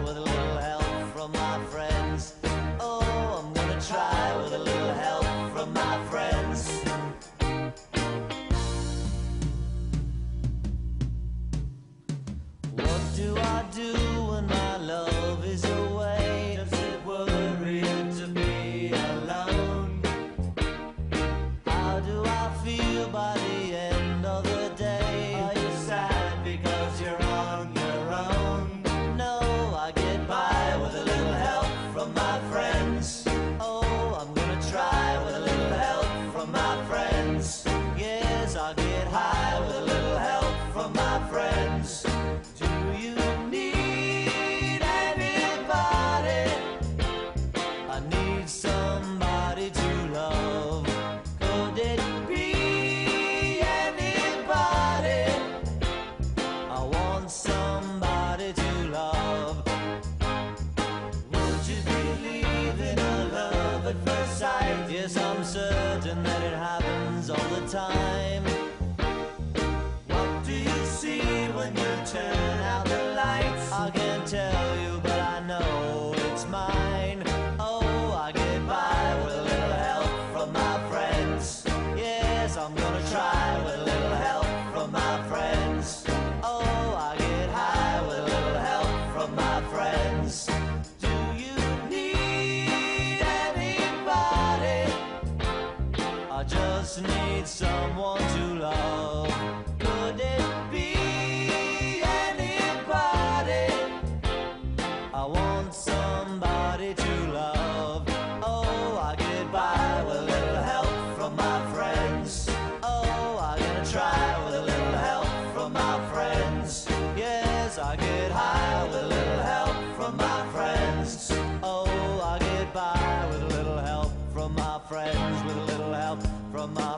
with a little help from my friends. Oh, I'm gonna try with a little help from my friends. What do I do when my love is away? Does it worry you to be alone? How do I feel by the end of the day? Are you sad because you're on your own? No, I get by with a little help from my friends. Oh, I'm gonna try with a little help from my friends. Yes, I'll get high with a little help from my friends. Do you need anybody? I need somebody to love. Could it be anybody? I want somebody to love. Would you believe in a love at first sight? Yes, I'm certain that it happens all the time. What do you see when you turn out the lights? I can't tell you, but I know it's mine. Oh, I get by with a little help from my friends. Yes, I'm gonna try with a little help from my friends. Oh, I get high with a little help from my friends. Do you need anybody? I just need someone to love. Could it be anybody? I want somebody to love. Oh, I get by with a little help from my friends. Oh, I'm gonna try with a little help from my friends. Yes, I get high with a little help from my friends. Oh, I get by with a little help from my friends, with a little help from my